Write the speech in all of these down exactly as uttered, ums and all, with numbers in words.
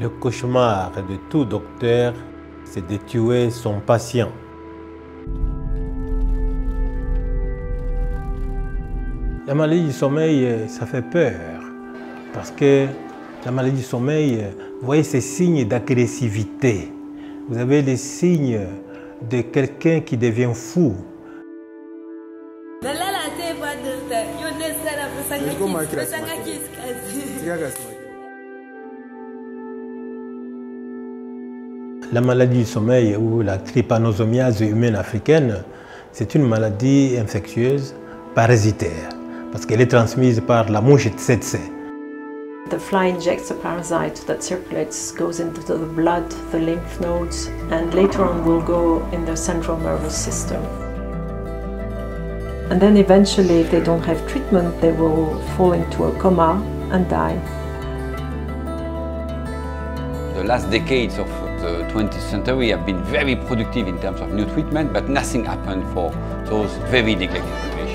Le cauchemar de tout docteur, c'est de tuer son patient. La maladie du sommeil, ça fait peur. Parce que la maladie du sommeil, vous voyez ces signes d'agressivité. Vous avez les signes de quelqu'un qui devient fou. La maladie du sommeil ou la trypanosomiase humaine africaine, c'est une maladie infectieuse parasitaire parce qu'elle est transmise par la mouche tsetse. The fly injects a parasite that circulates, goes into the blood, the lymph nodes, and later on will go in the central nervous system. And then eventually, if they don't have treatment, they will fall into a coma and die. The last decades of the twentieth century have been very productive in terms of new treatment, but nothing happened for those very neglected patients.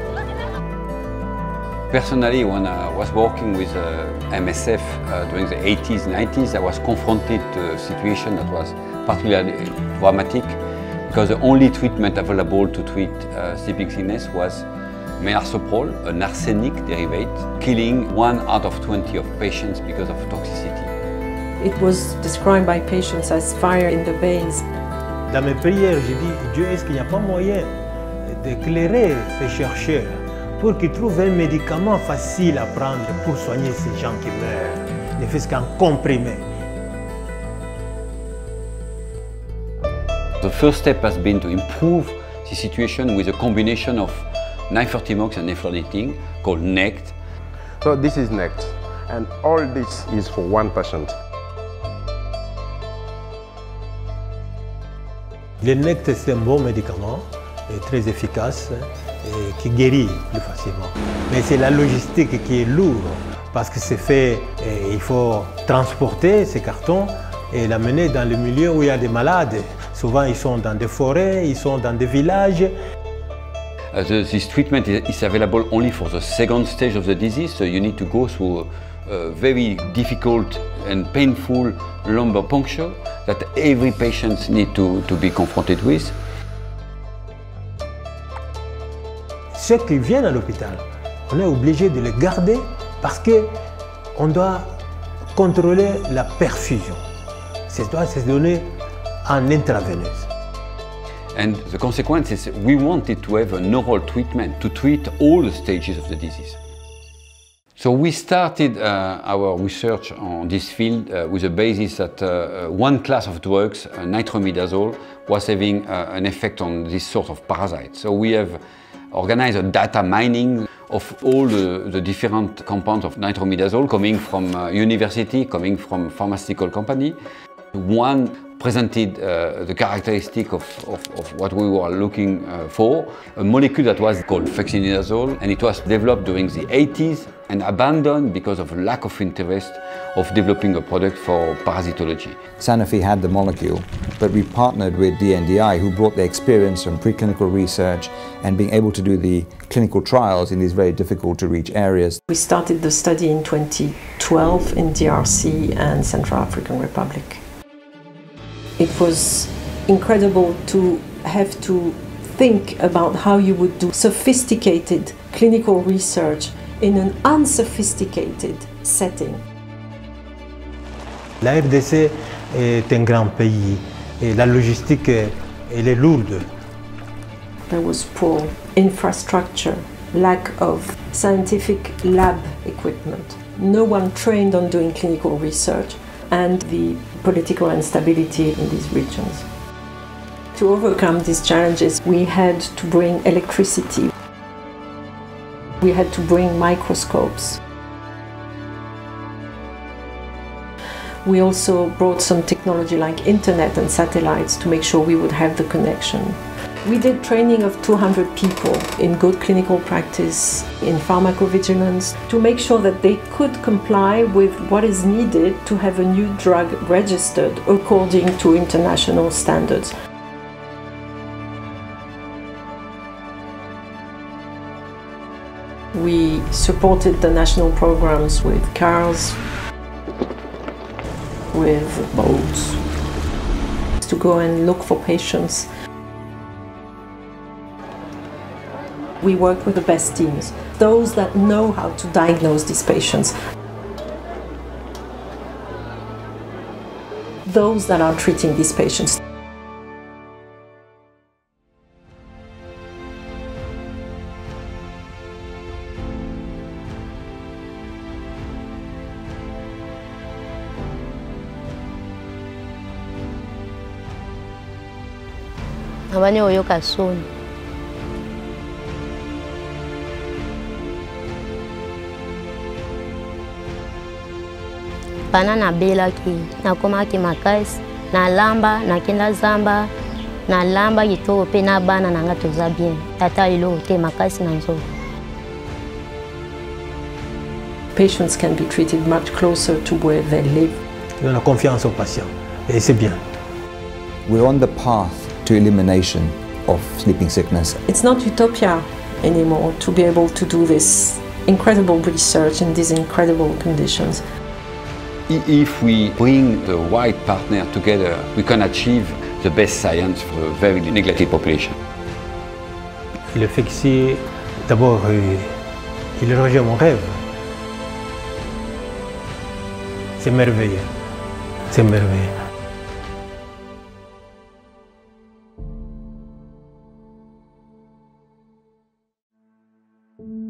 Personally, when I was working with uh, M S F uh, during the eighties, nineties, I was confronted to a situation that was particularly dramatic because the only treatment available to treat uh, sleeping sickness was melarsoprol, an arsenic derivative, killing one out of twenty of patients because of toxicity. It was described by patients as fire in the veins. Dans mes prières, j'ai dit, Dieu, est-ce qu'il n'y a pas moyen d'éclairer ces chercheurs pour qu'ils trouvent un médicament facile à prendre pour soigner ces gens qui meurent, ne fût-ce qu'un comprimé. The first step has been to improve the situation with a combination of nifurtimox and eflornithine called NECT. So this is NECT, and all this is for one patient. Le NECT, c'est un bon médicament, et très efficace, et qui guérit plus facilement. Mais c'est la logistique qui est lourde, parce que c'est fait, il faut transporter ces cartons et l'amener dans le milieu où il y a des malades. Souvent, ils sont dans des forêts, ils sont dans des villages. Uh, the, this treatment is, is available only for the second stage of the disease, so you need to go through a, a very difficult and painful lumbar puncture that every patient needs to, to be confronted with. Ceux qui viennent à l'hôpital, on est obligé de les garder parce qu'on doit contrôler la perfusion. Ça doit se donner en intraveineuse. And the consequence is we wanted to have an oral treatment to treat all the stages of the disease. So we started uh, our research on this field uh, with a basis that uh, one class of drugs, uh, nitronamidazole, was having uh, an effect on this sort of parasite. So we have organized a data mining of all the, the different compounds of nitronamidazole coming from uh, university, coming from pharmaceutical company. One presented uh, the characteristic of, of, of what we were looking uh, for, a molecule that was called fexinidazole, and it was developed during the eighties and abandoned because of lack of interest of developing a product for parasitology. Sanofi had the molecule, but we partnered with D N D I, who brought their experience from preclinical research and being able to do the clinical trials in these very difficult to reach areas. We started the study in twenty twelve in D R C and Central African Republic. It was incredible to have to think about how you would do sophisticated clinical research in an unsophisticated setting. La R D C est un grand pays et la logistique elle est lourde. There was poor infrastructure, lack of scientific lab equipment, no one trained on doing clinical research, and the political instability in these regions. To overcome these challenges, we had to bring electricity. We had to bring microscopes. We also brought some technology like internet and satellites to make sure we would have the connection. We did training of two hundred people in good clinical practice, in pharmacovigilance, to make sure that they could comply with what is needed to have a new drug registered according to international standards. We supported the national programs with CARS. with boats, to go and look for patients. We work with the best teams, those that know how to diagnose these patients, those that are treating these patients. Abanye oyoka soni. Bana na bela ki na koma ki makasi na lamba na kenda zamba na lamba kitoko pe na bana na nga toza bien tata ilo te makasi na nzo. Patients can be treated much closer to where they live. On a confiance aux patients et c'est bien. We're on the path to elimination of sleeping sickness. It's not utopia anymore to be able to do this incredible research in these incredible conditions. If we bring the right partner together, we can achieve the best science for a very neglected population. Le fait qu'ici, d'abord, euh, il rejoint mon rêve. C'est merveilleux. C'est merveilleux. Thank you.